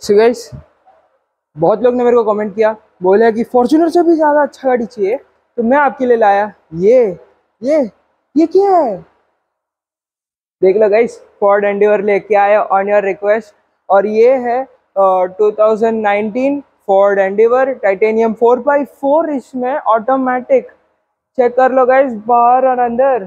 So guys, बहुत लोग ने मेरे को कमेंट किया, बोले कि फॉर्च्यूनर से भी ज़्यादा अच्छा गाड़ी चाहिए, तो मैं आपके लिए लाया ये ये क्या है। देख लो गाइस, फोर्ड एंडेवर लेके आया ऑन योर रिक्वेस्ट। और ये है 2019 फोर्ड एंडेवर टाइटेनियम 4x4, इसमें ऑटोमेटिक। चेक कर लो गाइस, बाहर और अंदर।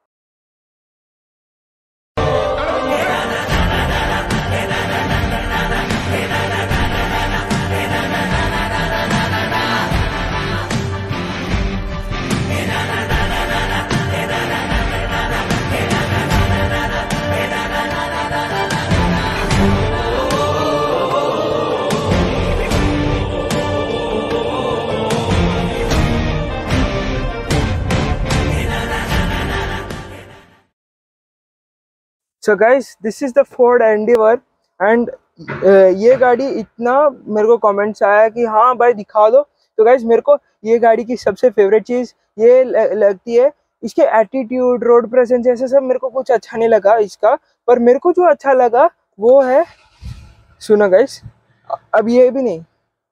So guys, this is the Ford Endeavour and ये गाड़ी इतना मेरे को कमेंट्स आया कि हाँ भाई दिखा दो। तो गाइस, मेरे को ये गाड़ी की सबसे फेवरेट चीज़ ये लगती है, इसके एटीट्यूड, रोड प्रेजेंस, ऐसे सब मेरे को कुछ अच्छा नहीं लगा इसका। पर मेरे को जो अच्छा लगा वो है, सुनो गाइस, अब ये भी नहीं,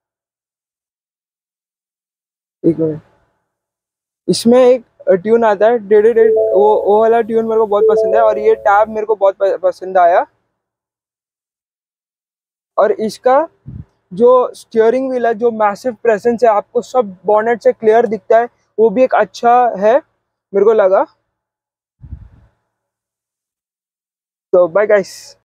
एक मिनट, इसमें एक ट्यून आता है डेडे डेड, वो वाला ट्यून मेरे को बहुत पसंद है। और ये टैब मेरे को बहुत पसंद आया। और इसका जो स्टीयरिंग व्हील है, जो मैसिव प्रेजेंस है, आपको सब बॉनेट से क्लियर दिखता है, वो भी एक अच्छा है मेरे को लगा। तो बाय गाइस।